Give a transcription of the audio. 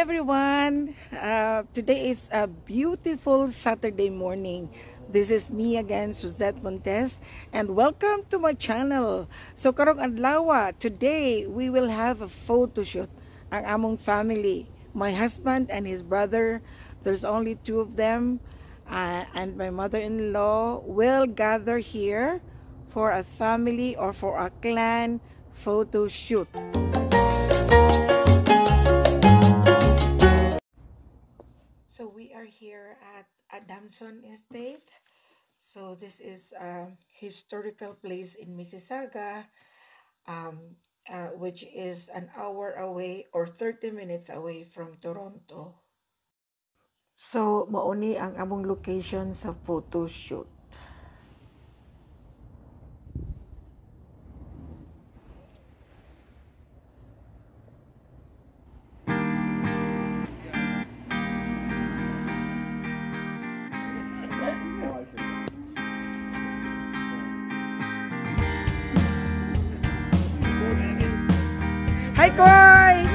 everyone! Today is a beautiful Saturday morning. This is me again, Suzette Montes, and welcome to my channel. So karong adlaw, today we will have a photo shoot. Ang among family, my husband and his brother, there's only two of them, and my mother-in-law will gather here for a family or for a clan photo shoot. So we are here at Adamson Estate. So this is a historical place in Mississauga, which is an hour away or 30 minutes away from Toronto. So mauni ang among location sa photo shoot. Hi, Koy!